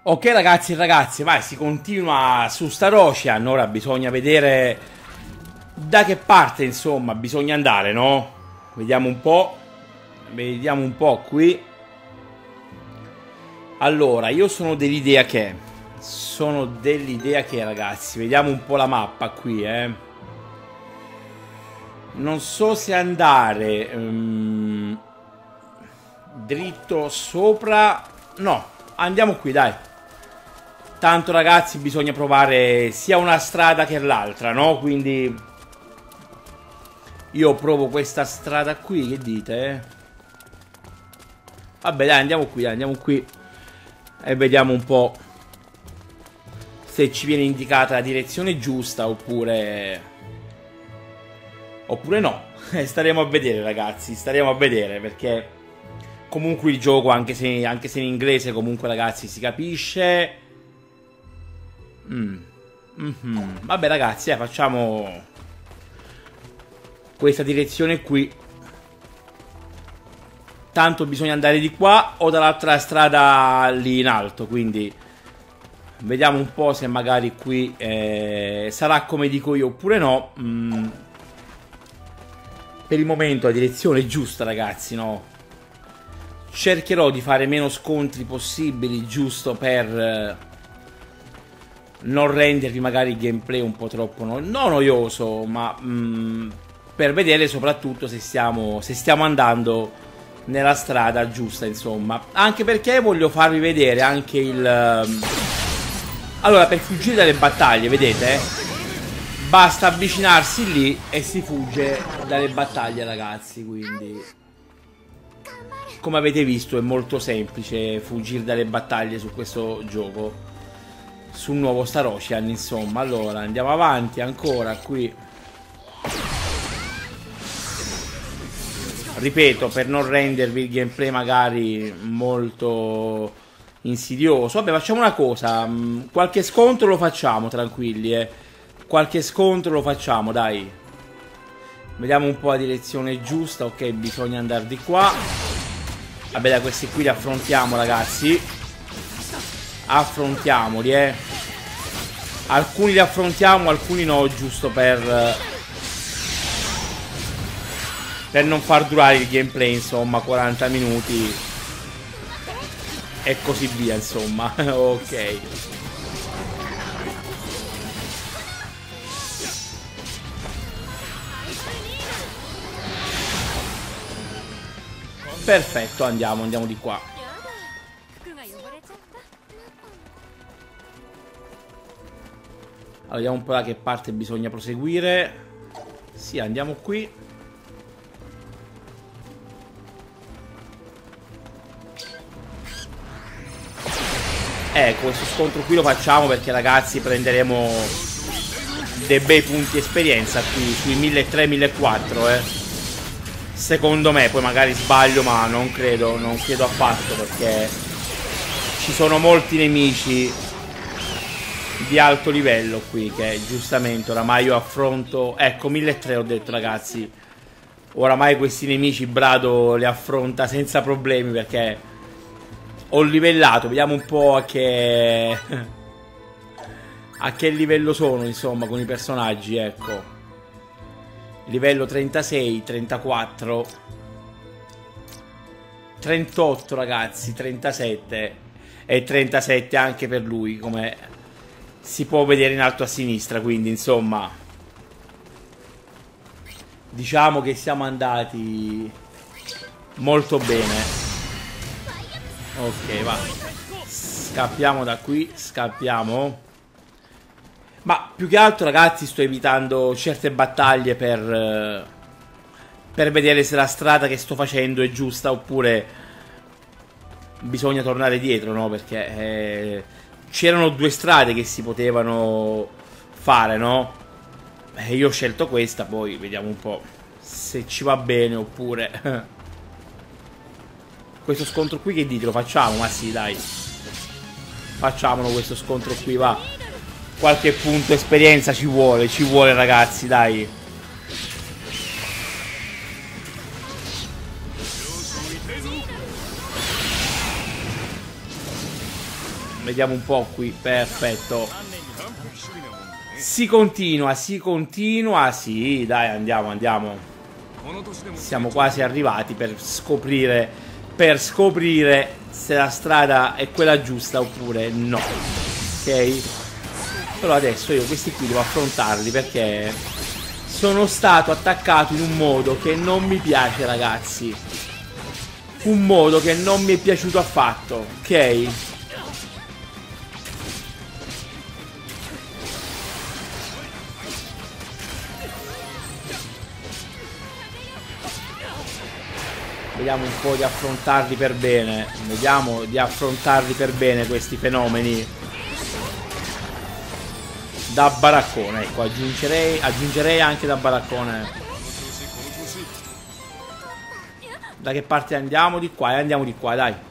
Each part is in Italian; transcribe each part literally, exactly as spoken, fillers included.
Ok ragazzi e ragazze, vai, si continua su Star Ocean. Ora bisogna vedere da che parte, insomma, bisogna andare, no? Vediamo un po'. Vediamo un po' qui. Allora, io sono dell'idea che Sono dell'idea che, ragazzi, vediamo un po' la mappa qui, eh. Non so se andare um, dritto sopra. No, andiamo qui, dai. Tanto ragazzi bisogna provare sia una strada che l'altra, no? Quindi io provo questa strada qui, che dite? Vabbè dai, andiamo qui, dai, andiamo qui e vediamo un po' se ci viene indicata la direzione giusta oppure Oppure no. Staremo a vedere ragazzi, staremo a vedere, perché comunque il gioco, anche se, anche se in inglese, comunque ragazzi si capisce. Mm. Mm-hmm. Vabbè ragazzi, eh, facciamo questa direzione qui. Tanto bisogna andare di qua o dall'altra strada lì in alto, quindi vediamo un po' se magari qui eh, sarà come dico io oppure no. Mm. Per il momento la direzione è giusta ragazzi, no? Cercherò di fare meno scontri possibili, giusto per eh, non rendervi magari il gameplay un po' troppo no non noioso, ma mm, per vedere soprattutto se stiamo, se stiamo andando nella strada giusta, insomma. Anche perché voglio farvi vedere anche il... Allora, per fuggire dalle battaglie, vedete? Basta avvicinarsi lì e si fugge dalle battaglie, ragazzi, quindi... Come avete visto è molto semplice fuggire dalle battaglie su questo gioco. Sul nuovo Star Ocean, insomma. Allora, andiamo avanti ancora qui. Ripeto, per non rendervi il gameplay magari molto insidioso. Vabbè, facciamo una cosa. Qualche scontro lo facciamo, tranquilli, eh. Qualche scontro lo facciamo, dai. Vediamo un po' la direzione giusta. Ok, bisogna andare di qua. Vabbè, da questi qui li affrontiamo, ragazzi. Affrontiamoli, eh. Alcuni li affrontiamo, alcuni no, giusto per per non far durare il gameplay, insomma, quaranta minuti e così via, insomma. Ok. Perfetto, andiamo, andiamo di qua. Allora, vediamo un po' da che parte bisogna proseguire. Sì, andiamo qui. Ecco, questo scontro qui lo facciamo perché, ragazzi, prenderemo dei bei punti esperienza qui, sui milletrecento millequattrocento, eh. Secondo me, poi magari sbaglio, ma non credo, non credo affatto, perché ci sono molti nemici di alto livello qui che giustamente oramai io affronto. Ecco, milletrecento ho detto, ragazzi. Oramai questi nemici Brado li affronta senza problemi perché ho livellato. Vediamo un po' a che a che livello sono, insomma, con i personaggi, ecco. Livello trentasei, trentaquattro, trentotto, ragazzi, trentasette e trentasette anche per lui, come si può vedere in alto a sinistra. Quindi, insomma, diciamo che siamo andati molto bene. Ok, va. Scappiamo da qui, scappiamo. Ma più che altro, ragazzi, sto evitando certe battaglie per per vedere se la strada che sto facendo è giusta oppure bisogna tornare dietro, no? Perché eh, c'erano due strade che si potevano fare, no? E io ho scelto questa, poi vediamo un po' se ci va bene oppure... Questo scontro qui che dite? Lo facciamo? Ma sì, dai. Facciamolo questo scontro qui, va. Qualche punto esperienza ci vuole, ci vuole, ragazzi, dai. Vediamo un po' qui. Perfetto. Si continua, si continua. Sì, dai, andiamo, andiamo. Siamo quasi arrivati per scoprire, per scoprire se la strada è quella giusta oppure no. Ok? Però adesso io questi qui devo affrontarli perché sono stato attaccato in un modo che non mi piace, ragazzi. Un modo che non mi è piaciuto affatto. Ok? Vediamo un po' di affrontarli per bene. Vediamo di affrontarli per bene questi fenomeni. Da baraccone, ecco, aggiungerei, aggiungerei anche da baraccone. Da che parte andiamo? Di qua, e andiamo di qua, dai.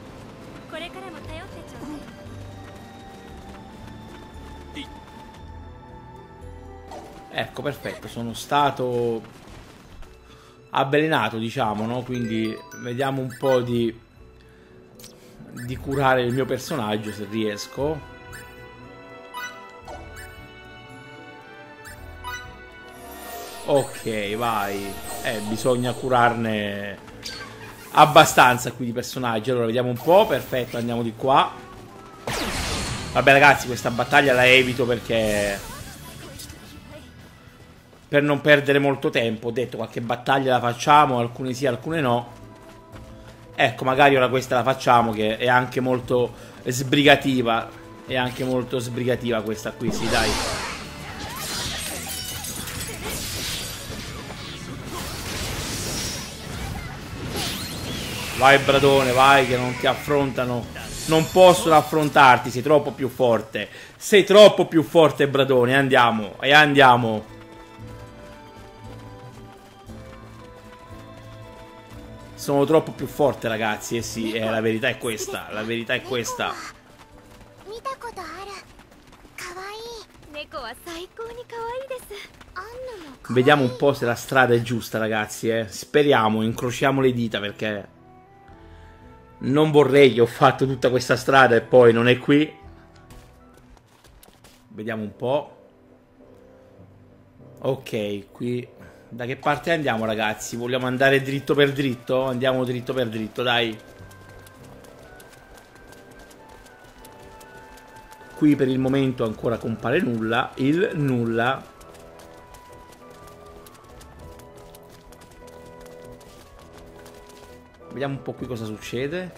Ecco, perfetto, sono stato avvelenato, diciamo, no? Quindi vediamo un po' di di curare il mio personaggio se riesco. Ok, vai. Eh, bisogna curarne abbastanza qui di personaggi. Allora, vediamo un po'. Perfetto, andiamo di qua. Vabbè, ragazzi, questa battaglia la evito perché... per non perdere molto tempo. Ho detto, qualche battaglia la facciamo, alcune sì, alcune no. Ecco, magari ora questa la facciamo, che è anche molto sbrigativa. È anche molto sbrigativa questa qui, sì, dai. Vai Bradone, vai che non ti affrontano. Non possono affrontarti, sei troppo più forte. Sei troppo più forte Bradone, andiamo, e andiamo. Sono troppo più forte ragazzi, eh sì, eh, la verità è questa, la verità è questa. Vediamo un po' se la strada è giusta ragazzi, eh. Speriamo, incrociamo le dita perché... non vorrei che ho fatto tutta questa strada e poi non è qui. Vediamo un po'. Ok, qui... da che parte andiamo ragazzi? Vogliamo andare dritto per dritto? Andiamo dritto per dritto, dai. Qui per il momento ancora compare nulla. Il nulla. Vediamo un po' qui cosa succede.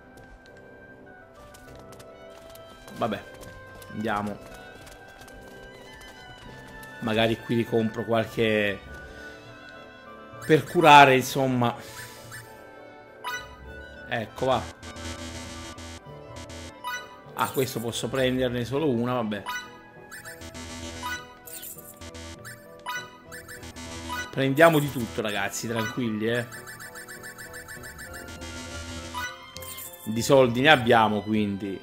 Vabbè, andiamo. Magari qui ricompro qualche... per curare, insomma. Ecco, va. Ah, questo posso prenderne solo una, vabbè. Prendiamo di tutto, ragazzi, tranquilli, eh. Di soldi ne abbiamo, quindi.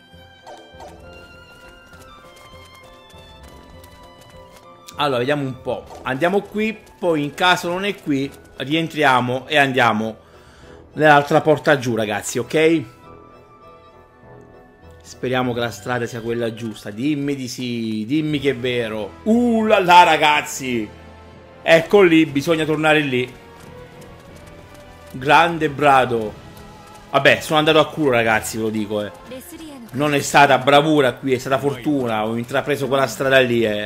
Allora, vediamo un po'. Andiamo qui, poi in caso non è qui, rientriamo e andiamo nell'altra porta giù, ragazzi, ok? Speriamo che la strada sia quella giusta. Dimmi di sì, dimmi che è vero. Uh là là, ragazzi. Ecco lì, bisogna tornare lì. Grande Brado. Vabbè, sono andato a culo, ragazzi, ve lo dico, eh. Non è stata bravura qui, è stata fortuna. Ho intrapreso quella strada lì, eh.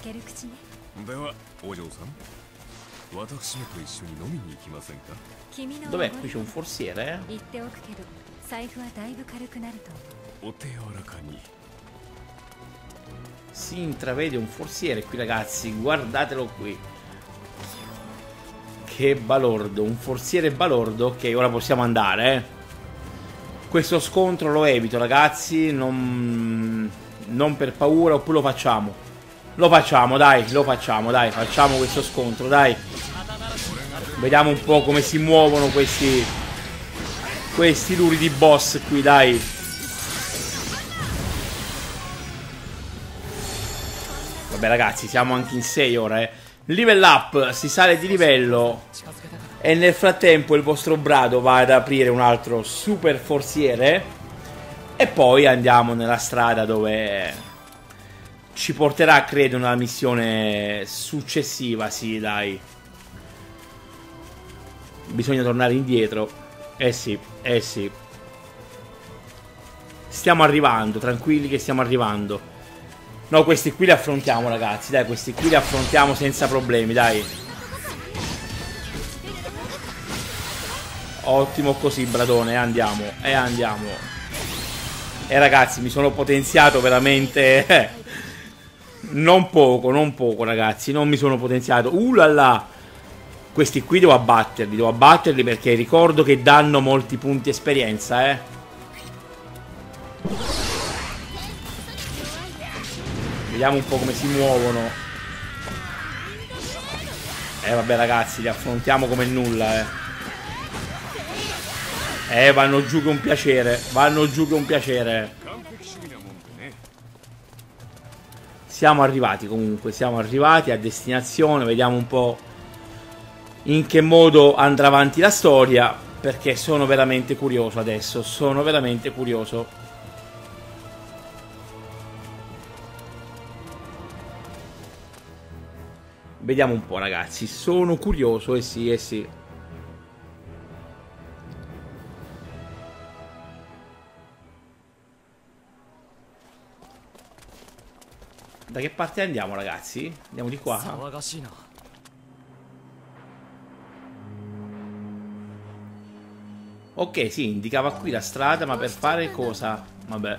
Dov'è? Qui c'è un forziere, eh? Si intravede un forziere qui, ragazzi. Guardatelo qui. Che balordo. Un forziere balordo. Ok, ora possiamo andare, eh. Questo scontro lo evito, ragazzi. Non... non per paura. Oppure lo facciamo. Lo facciamo, dai. Lo facciamo, dai. Facciamo questo scontro, dai. Vediamo un po' come si muovono questi... questi luridi boss qui, dai. Vabbè, ragazzi, siamo anche in sei ora, eh. Level up, si sale di livello. E nel frattempo il vostro Brado va ad aprire un altro super forziere. E poi andiamo nella strada dove ci porterà, credo, una missione successiva. Sì, dai. Bisogna tornare indietro. Eh sì, eh sì. Stiamo arrivando, tranquilli che stiamo arrivando. No, questi qui li affrontiamo, ragazzi. Dai, questi qui li affrontiamo senza problemi, dai. Ottimo così, Bradone, e andiamo, e andiamo. E ragazzi, mi sono potenziato veramente... Eh, non poco, non poco, ragazzi. Non mi sono potenziato. Uh là là. Questi qui devo abbatterli, devo abbatterli perché ricordo che danno molti punti esperienza, eh. Vediamo un po' come si muovono. Eh vabbè ragazzi, li affrontiamo come nulla, eh. Eh, vanno giù che un piacere. Vanno giù che un piacere. Siamo arrivati comunque, siamo arrivati a destinazione. Vediamo un po' in che modo andrà avanti la storia, perché sono veramente curioso adesso. Sono veramente curioso. Vediamo un po', ragazzi. Sono curioso, eh sì, eh sì. Da che parte andiamo, ragazzi? Andiamo di qua. Ok, sì, indicava qui la strada, ma per fare cosa? Vabbè.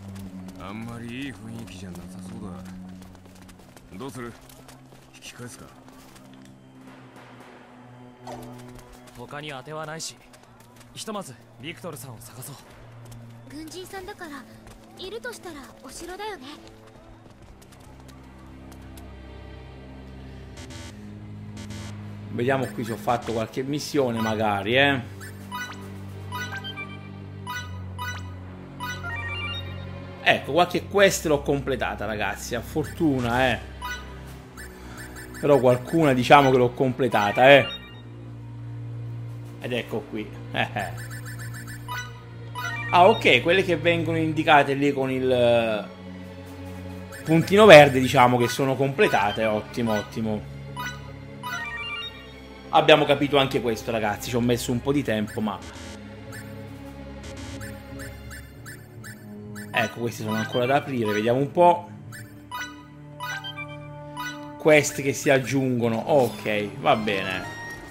Vediamo qui se ho fatto qualche missione, magari, eh. Ecco, qualche quest l'ho completata, ragazzi. A fortuna, eh. Però qualcuna diciamo che l'ho completata, eh. Ed ecco qui. Ah, ok, quelle che vengono indicate lì con il puntino verde, diciamo che sono completate. Ottimo, ottimo. Abbiamo capito anche questo, ragazzi. Ci ho messo un po' di tempo, ma... Ecco, questi sono ancora da aprire. Vediamo un po'. Quest che si aggiungono. Ok, va bene.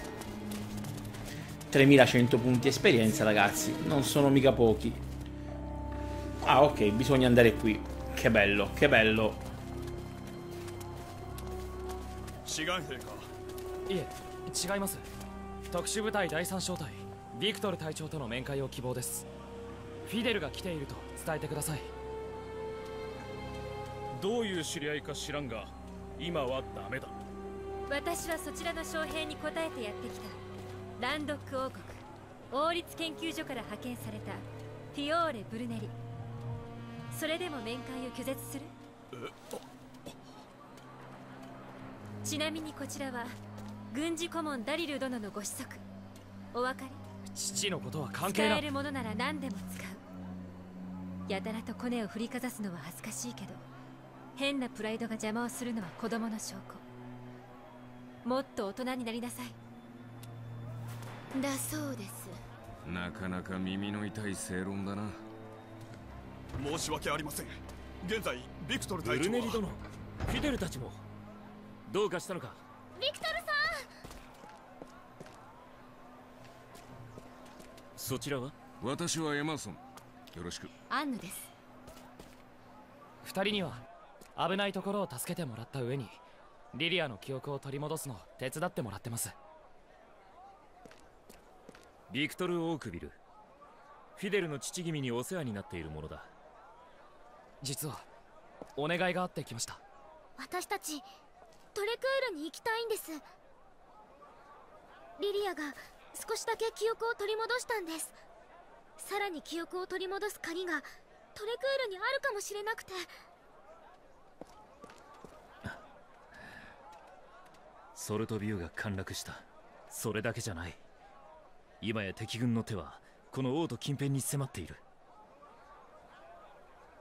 tremilacento punti esperienza, ragazzi. Non sono mica pochi. Ah, ok, bisogna andare qui. Che bello, che bello.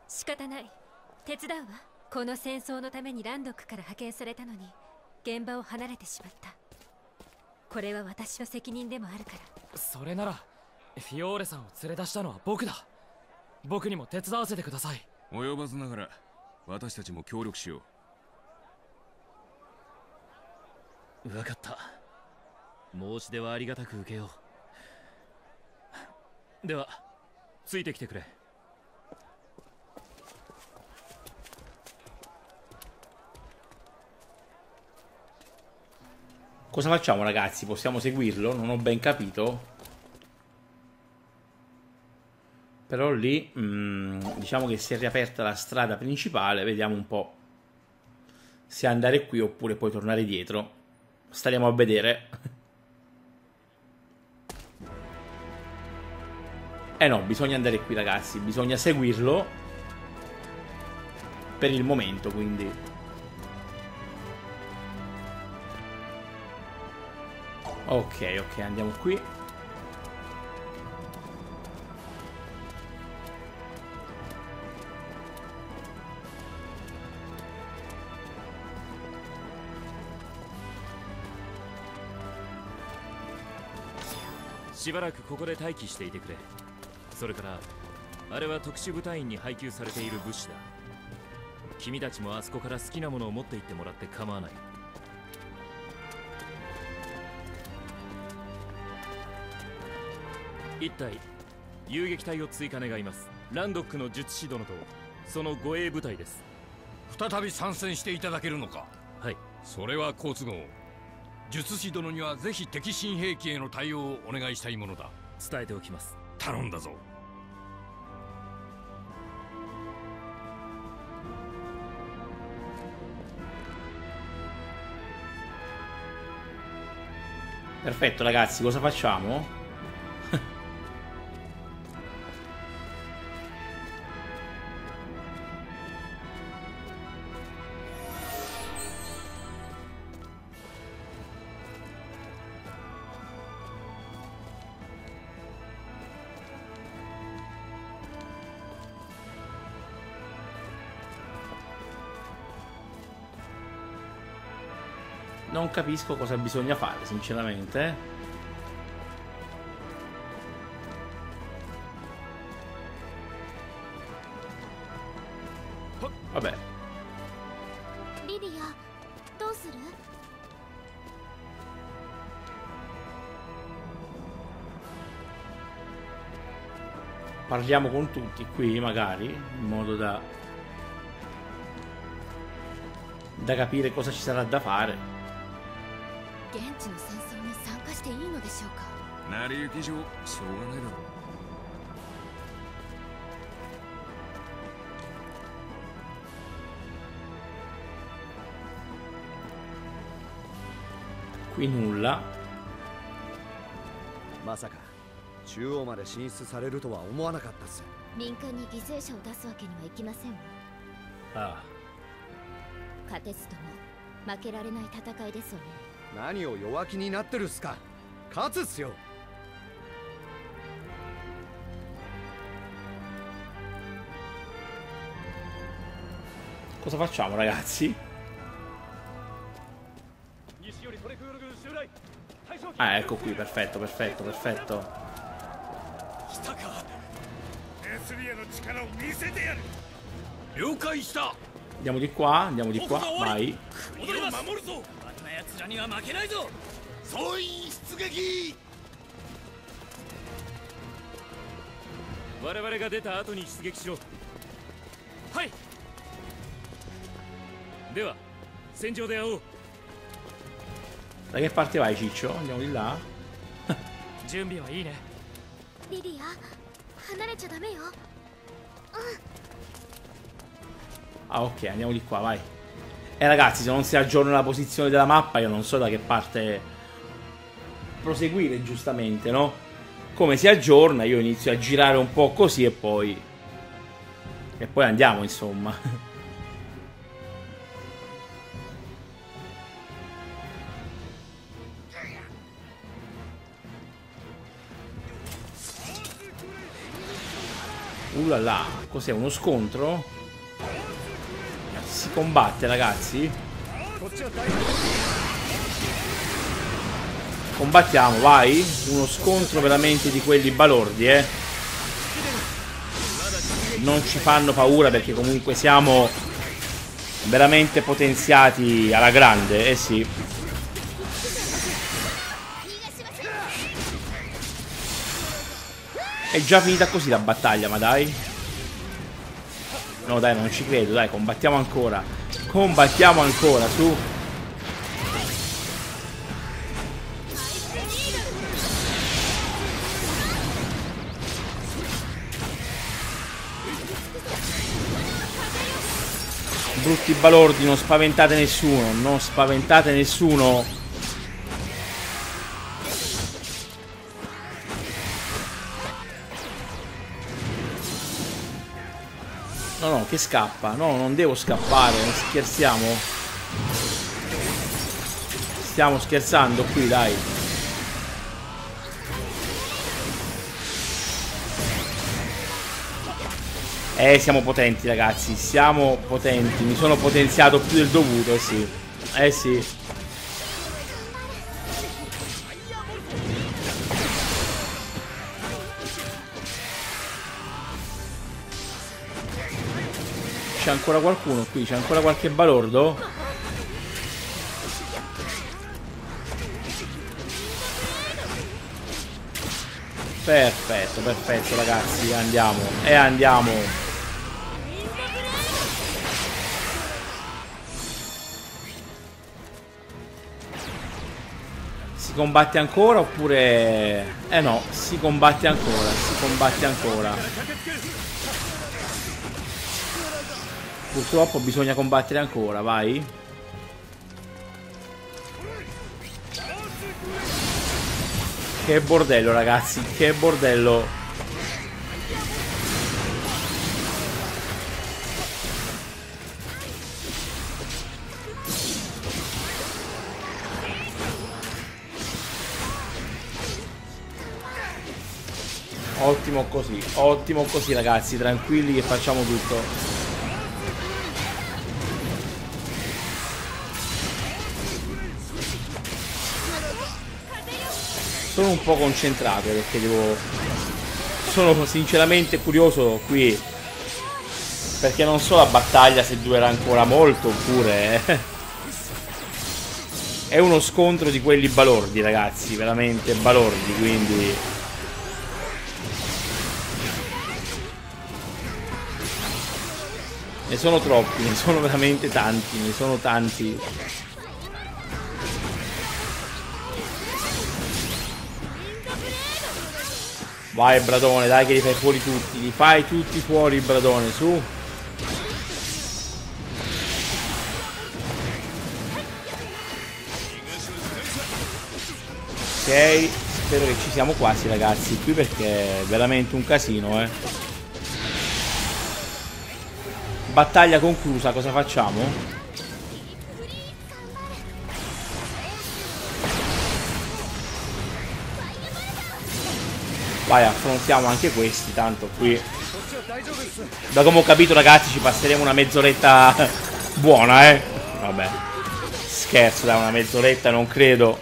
仕方ない。手伝うわ。この戦争のためにランドックから派遣されたのに現場を離れてしまった。これは私の責任でもあるから。 それならフィオーレさんを連れ出したのは僕だ。僕にも手伝わせてください。 及ばずながら私たちも協力しよう。分かった。申し出はありがたく受けよう。ではついてきてくれ。 Cosa facciamo, ragazzi? Possiamo seguirlo? Non ho ben capito. Però lì mh, diciamo che si è riaperta la strada principale. Vediamo un po' se andare qui oppure poi tornare dietro. Staremo a vedere. Eh no, bisogna andare qui, ragazzi. Bisogna seguirlo per il momento, quindi. Ok, ok, andiamo qui. Sì. しばらくここで待機していてくれ。それからあれは特殊部隊員に配給されている物資だ。君たちもあそこから好きなものを持って行ってもらって構わない。一体遊撃隊を追加願います。ランドックの術師殿とその護衛部隊です。 再び参戦していただけるのか。 はい。 それは好都合。術師殿にはぜひ敵新兵器への対応をお願いしたいものだ。 伝えておきます。 頼んだぞ。 Perfetto, ragazzi, cosa facciamo? Non capisco cosa bisogna fare, sinceramente. Vabbè. Lilia, cosaする? Parliamo con tutti qui, magari, in modo da da capire cosa ci sarà da fare. 現地の戦争に参加していいのでしょうか。 成り行き上しょうがないだろう。Qui nulla。 まさか中央まで進出されるとは思わなかったっす。 民間に犠牲者を出すわけにはいきませんわ。 ああ。 勝てずとも負けられない戦いですわね。 何を弱気になってるっすか。勝つっすよ。 Cosa facciamo, ragazzi? Ah, ecco qui, perfetto, perfetto, perfetto. Andiamo di qua, andiamo di qua, vai. Da che parte vai, Ciccio? Andiamo di là. Lilia, 離れちゃダメよ。 Ah, ok, andiamo di qua, vai. Eh, ragazzi, se non si aggiorna la posizione della mappa, io non so da che parte proseguire, giustamente, no? Come si aggiorna, io inizio a girare un po' così e poi... E poi andiamo, insomma. Ullala, cos'è? Uno scontro? Si combatte, ragazzi? Combattiamo, vai. Uno scontro veramente di quelli balordi, eh. Non ci fanno paura perché comunque siamo veramente potenziati alla grande, eh sì. È già finita così la battaglia, ma dai. No dai, non ci credo, dai, combattiamo ancora. Combattiamo ancora, su. Brutti balordi, non spaventate nessuno, non spaventate nessuno. No, no, che scappa? No, non devo scappare, non scherziamo. Stiamo scherzando qui, dai. Eh, siamo potenti, ragazzi. Siamo potenti. Mi sono potenziato più del dovuto, eh sì. Eh sì. C'è ancora qualcuno qui? C'è ancora qualche balordo? Perfetto, perfetto, ragazzi. Andiamo. E andiamo. Si combatte ancora oppure... Eh no, si combatte ancora. Si combatte ancora. Purtroppo bisogna combattere ancora, vai. Che bordello, ragazzi, che bordello. Ottimo così, ottimo così, ragazzi, tranquilli che facciamo tutto. Sono un po' concentrato perché devo... Sono sinceramente curioso qui, perché non so la battaglia se durerà ancora molto oppure... Eh. È uno scontro di quelli balordi, ragazzi, veramente balordi, quindi... Ne sono troppi, ne sono veramente tanti, ne sono tanti. Vai Bradone, dai che li fai fuori tutti, li fai tutti fuori Bradone, su. Ok, spero che ci siamo quasi, ragazzi, qui perché è veramente un casino, eh. Battaglia conclusa, cosa facciamo? Vai, affrontiamo anche questi, tanto qui. Da come ho capito, ragazzi, ci passeremo una mezz'oretta buona, eh. Vabbè. Scherzo, dai, una mezz'oretta non credo.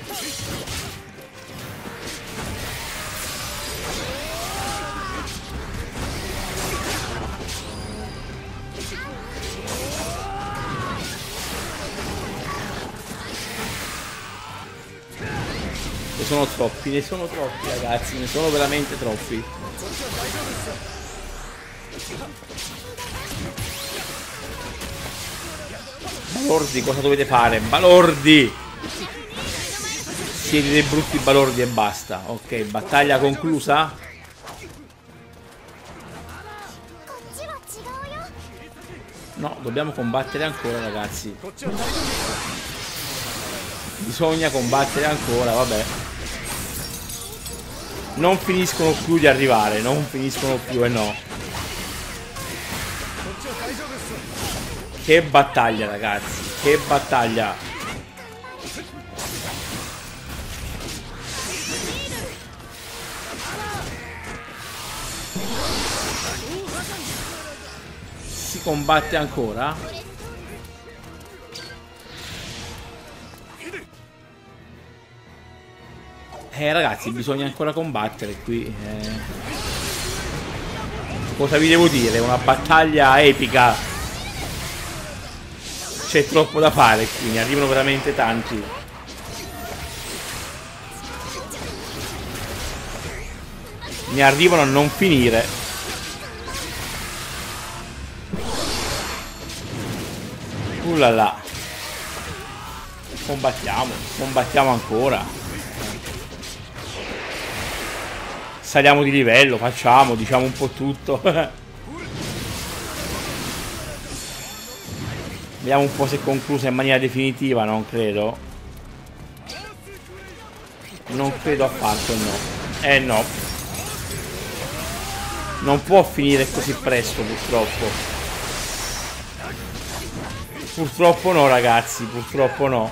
Ne sono troppi, ne sono troppi, ragazzi, ne sono veramente troppi. Balordi, cosa dovete fare? Balordi! Siete dei brutti balordi e basta. Ok, battaglia conclusa. No, dobbiamo combattere ancora, ragazzi. Bisogna combattere ancora, vabbè. Non finiscono più di arrivare, non finiscono più, e no. Che battaglia, ragazzi, che battaglia. combatte ancora? Eh ragazzi, bisogna ancora combattere qui. Eh. Cosa vi devo dire? Una battaglia epica. C'è troppo da fare qui, ne arrivano veramente tanti. Ne arrivano a non finire. Ullala. Combattiamo, combattiamo ancora. Saliamo di livello, facciamo, diciamo un po' tutto. Vediamo un po' se è conclusa in maniera definitiva, non credo. Non credo affatto, no. Eh no. Non può finire così presto, purtroppo. Purtroppo no, ragazzi, purtroppo no.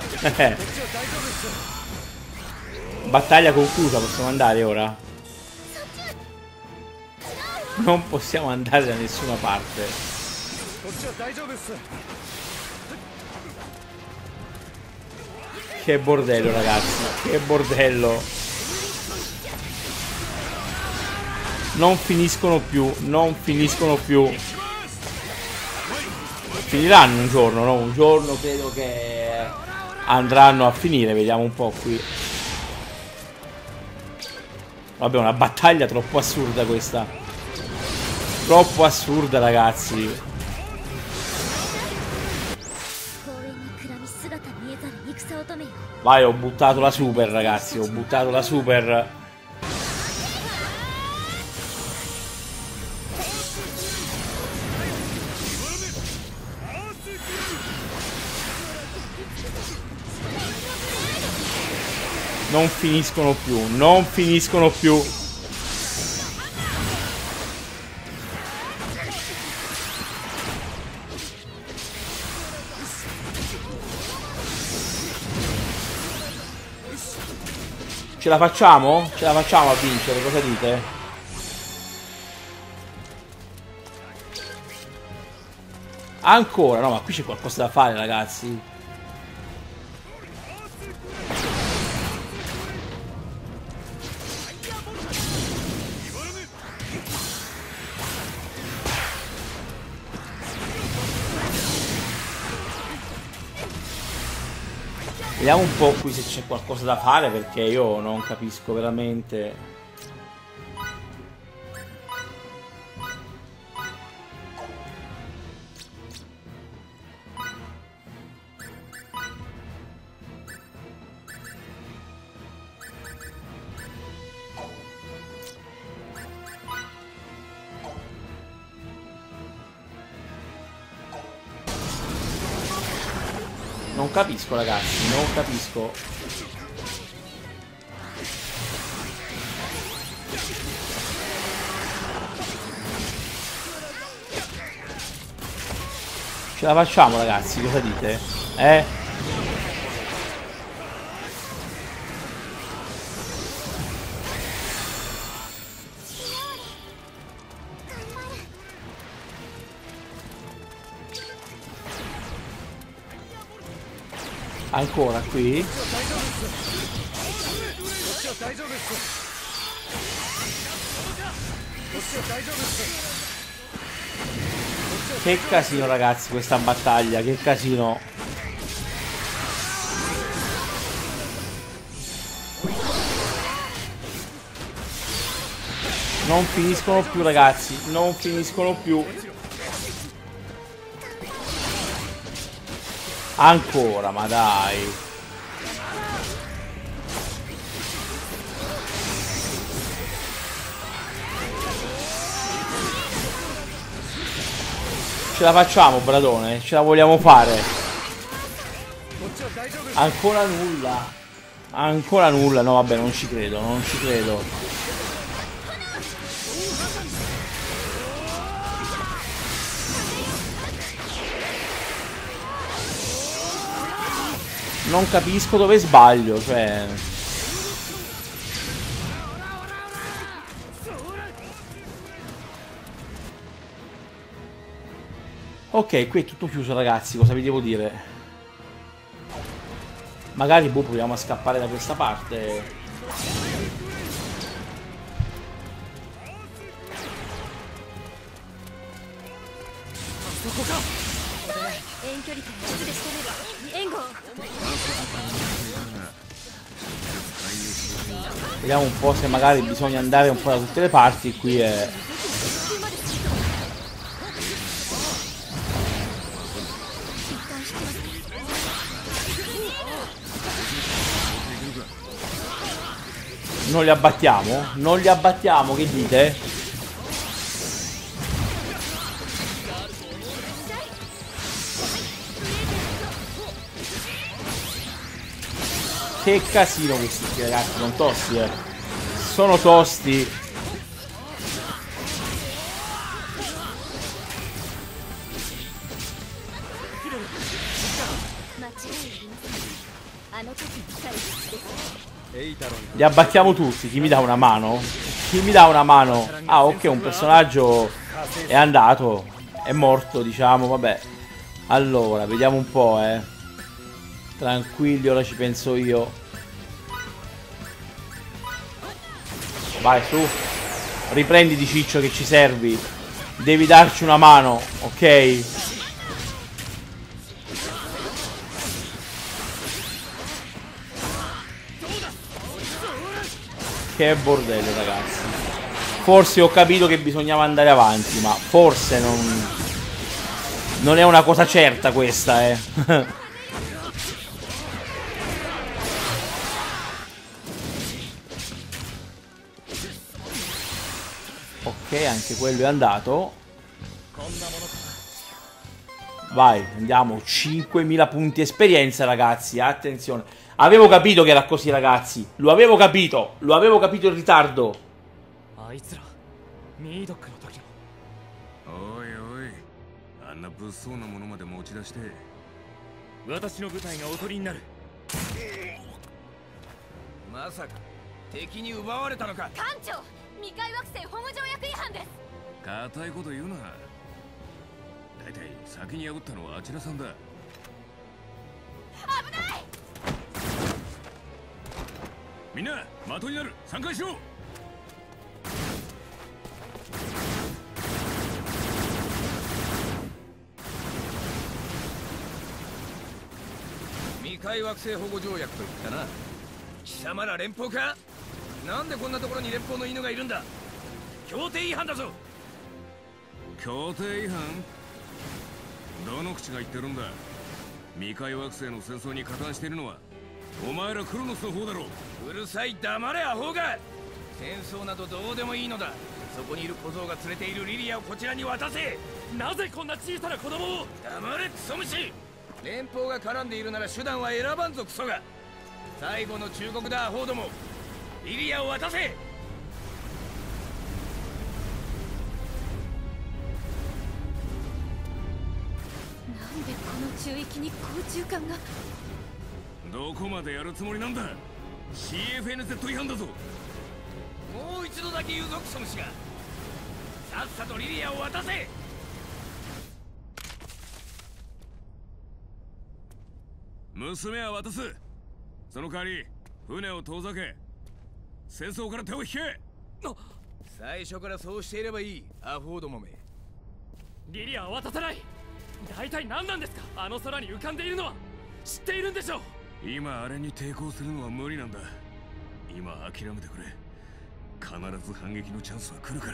Battaglia conclusa, possiamo andare ora? Non possiamo andare da nessuna parte. Che bordello, ragazzi. Che bordello. Non finiscono più. Non finiscono più. Finiranno un giorno, no? Un giorno credo che andranno a finire. Vediamo un po' qui. Vabbè, una battaglia troppo assurda questa. Troppo assurda, ragazzi. Vai, ho buttato la super, ragazzi. Ho buttato la super. Non finiscono più. Non finiscono più. Ce la facciamo? Ce la facciamo a vincere, cosa dite? Ancora? No, ma qui c'è qualcosa da fare, ragazzi. Vediamo un po' qui se c'è qualcosa da fare, perché io non capisco veramente. Non capisco, ragazzi, non capisco. Ce la facciamo, ragazzi, cosa dite? Eh? Ancora qui? Che casino, ragazzi, questa battaglia, che casino. Non finiscono più, ragazzi, non finiscono più. Ancora, ma dai. Ce la facciamo, Bradone? Ce la vogliamo fare? Ancora nulla. Ancora nulla. No, vabbè, non ci credo, non ci credo. Non capisco dove sbaglio, cioè. Ok, qui è tutto chiuso ragazzi, cosa vi devo dire? Magari boh, proviamo a scappare da questa parte. 遠距離から術で仕留める援護。 Vediamo un po' se magari bisogna andare un po' da tutte le parti. Qui è... Non li abbattiamo? Non li abbattiamo, che dite? Che casino questi qui, ragazzi, sono tosti, eh. Sono tosti. Li abbattiamo tutti. Chi mi dà una mano? Chi mi dà una mano? Ah, ok, un personaggio è andato. È morto, diciamo, vabbè. Allora, vediamo un po', eh. Tranquilli, ora ci penso io. Vai, su. Riprenditi, Ciccio, che ci servi. Devi darci una mano, ok? Che bordello, ragazzi. Forse ho capito che bisognava andare avanti, ma forse non... Non è una cosa certa questa, eh. Ok, anche quello è andato. Vai, andiamo. cinquemila punti esperienza, ragazzi. Attenzione. Avevo capito che era così, ragazzi. Lo avevo capito. Lo avevo capito in ritardo. おいおい、あんな物騒なものまで持ち出して。 私の部隊がおとりになる。 まさか敵に奪われたのか。 艦長、未開惑星保護条約違反です。 固いこと言うな。だいたい先に破ったのはあちらさんだ。 危ない。 みんな的になる。参加しろ。 未開惑星保護条約と言ったな。貴様ら連邦か。なんでこんなところに連邦の犬がいるんだ。協定違反だぞ。 協定違反？どの口が言ってるんだ。未開惑星の戦争に加担しているのはお前らクロノスの方だろう。 うるさい、黙れアホが。戦争などどうでもいいのだ。そこにいる小僧が連れているリリアをこちらに渡せ。 なぜこんな小さな子供を。 黙れクソ虫。連邦が絡んでいるなら手段は選ばんぞクソが。最後の忠告だアホども。リリアを渡せ。 なんでこの中域に空中艦が。 どこまでやるつもりなんだ。 シーエフエヌゼット 違反だぞ。 もう一度だけ言うぞクソ虫が。さっさとリリアを渡せ。 娘は渡す。その代わり船を遠ざけ戦争から手を引け。 最初からそうしていればいいアホどもめ。 リリアは渡さない。大体何なんですか。あの空に浮かんでいるのは知っているんでしょう。 今あれに抵抗するのは無理なんだ。今諦めてくれ。必ず反撃のチャンスは来るから。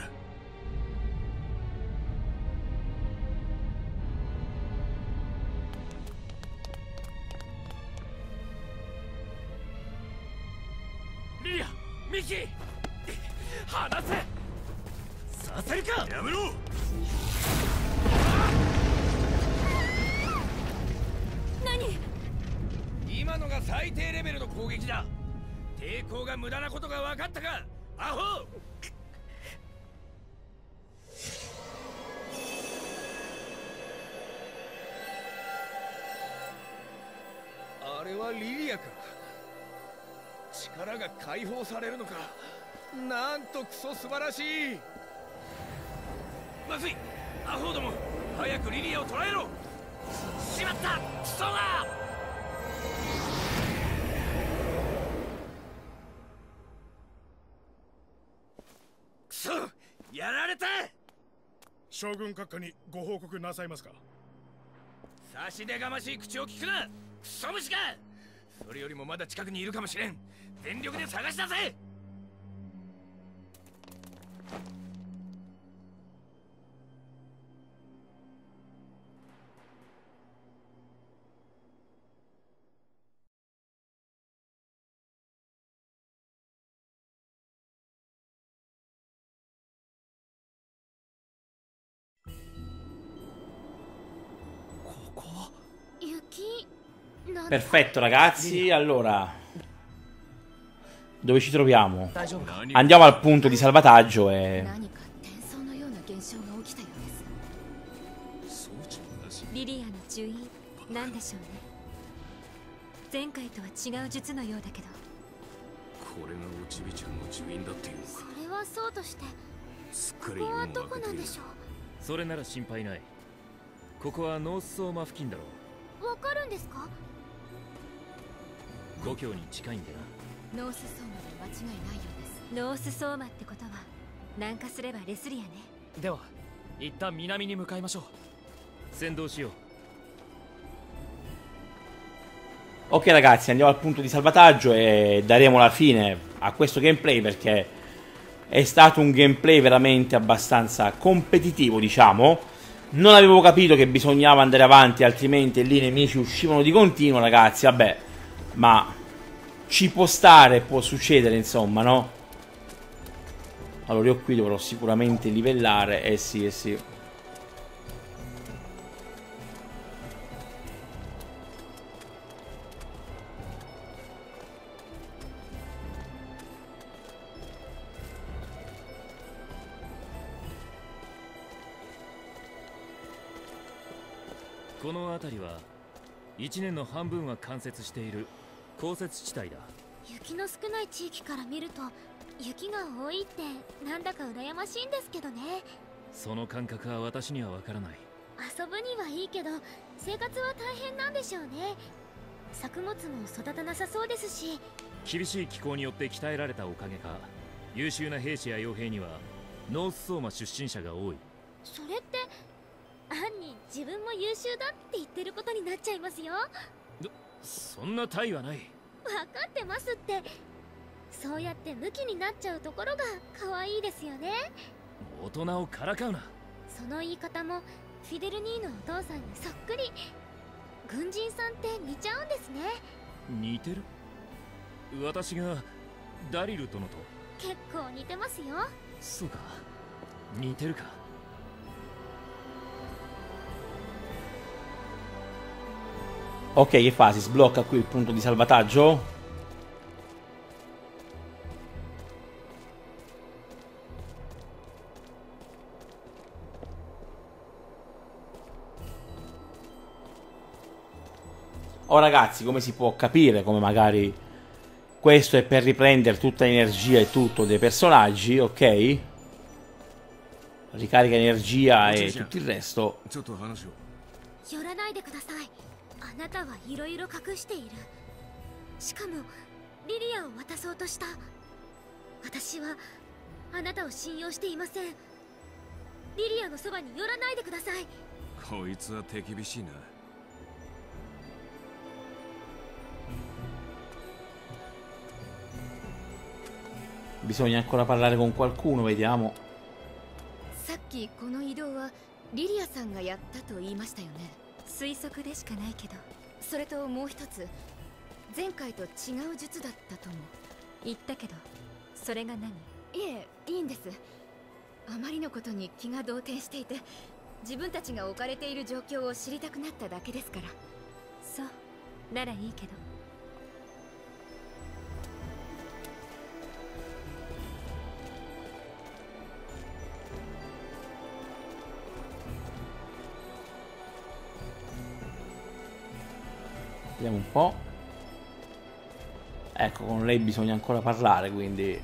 リリア、ミキ、離せ。させるか。 やめろ。 何。 今のが最低レベルの攻撃だ。抵抗が無駄なことが分かったかアホ。あれはリリアか。力が解放されるのか。なんとクソ素晴らしい。まずいアホども、 早くリリアを捕らえろ。しまった、クソが。クソ、やられた。 将軍閣下にご報告なさいますか。 差し出がましい口を聞くな、クソ虫か。それよりもまだ近くにいるかもしれん。全力で探し出せ。 Perfetto ragazzi, allora dove ci troviamo? Andiamo al punto di salvataggio e... リリアの呪印なんでしょうね。前回とは違う術のようだけど。 これがおちびちゃんの呪印だっていうのか。 それはそうとして、 すっかりここはどこなんでしょう。 それなら心配ない。ここはノースソーマ付近だろう。 わかるんですか。 故郷に近いんだな。ノースソーマで間違いないようです。ノースソーマってことは南下すればレスリアね。 では一旦南に向かいましょう。 先導しよう。 Ok ragazzi, andiamo al punto di salvataggio e daremo la fine a questo gameplay perché è stato un gameplay veramente abbastanza competitivo, diciamo. Non avevo capito che bisognava andare avanti, altrimenti lì i nemici uscivano di continuo, ragazzi, vabbè. Ma ci può stare, può succedere, insomma, no? Allora io qui dovrò sicuramente livellare, eh sì, eh sì. Questo 辺りはいちねんの半分は冠雪している降雪地帯だ。 雪の少ない地域から見ると雪が多いってなんだか羨ましいんですけどね。 その感覚は私にはわからない。 遊ぶにはいいけど生活は大変なんでしょうね。作物も育たなさそうですし。 厳しい気候によって鍛えられたおかげか優秀な兵士や傭兵にはノースソーマ出身者が多い。 それって暗に自分も優秀だって言ってることになっちゃいますよ。 そんな大はない。 分かってますって。そうやってムキになっちゃうところが可愛いですよね。 大人をからかうな。 その言い方もフィデル兄のお父さんにそっくり。軍人さんって似ちゃうんですね。 似てる？私がダリル殿と。 結構似てますよ。 そうか、似てるか。 Ok, che fa? Si sblocca qui il punto di salvataggio? Oh ragazzi, come si può capire, come magari questo è per riprendere tutta l'energia e tutto dei personaggi, ok? Ricarica energia e tutto il resto. 寄らないでください。あなたはいろいろ隠している。しかもリリアを渡そうとした。私はあなたを信用していません。リリアのそばに寄らないでください。 こいつは手厳しいな。 Bisogna ancora parlare con qualcuno, vediamo. さっきこの移動はリリアさんがやったと言いましたよね。推測でしかないけど。それともう一つ、前回と違う術だったとも言ったけど、それが何？いえ、いいんです。あまりのことに気が動転していて、自分たちが置かれている状況を知りたくなっただけですから。そう、ならいいけど。 Vediamo un po'. Ecco, con lei bisogna ancora parlare, quindi...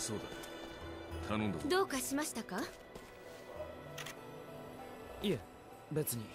そうだ。頼んだ。 どうかしましたか？ いえ、別に。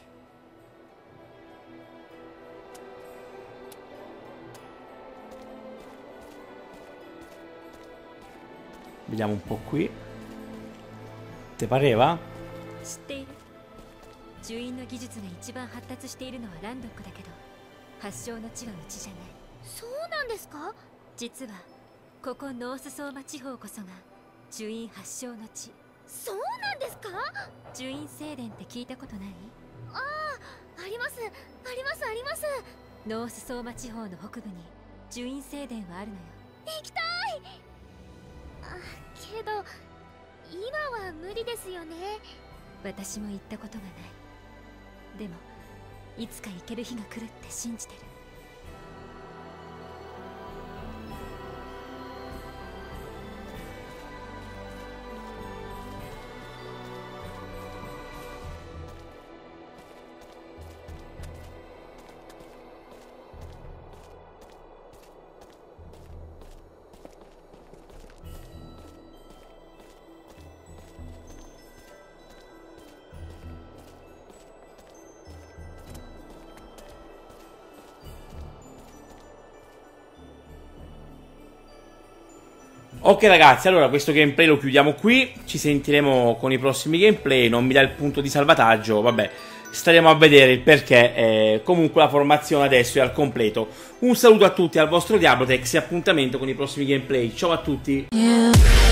Vediamo un po' qui. Te pareva? 知っている。呪印の技術が一番発達しているのはランドックだけど、発祥の地はうちじゃない。そうなんですか？実はここノースソーマ地方こそが呪印発祥の地。そうなんですか？呪印聖殿って聞いたことない？ああ、ありますありますあります。ノースソーマ地方の北部に呪印聖殿はあるのよ。行きたい。あ、けど今は無理ですよね。私も行ったことがない。でもいつか行ける日が来るって信じてる。 Ok ragazzi, allora questo gameplay lo chiudiamo qui, ci sentiremo con i prossimi gameplay, non mi dà il punto di salvataggio, vabbè, staremo a vedere il perché, eh, comunque la formazione adesso è al completo. Un saluto a tutti, al vostro Diablotex e appuntamento con i prossimi gameplay, ciao a tutti! Yeah.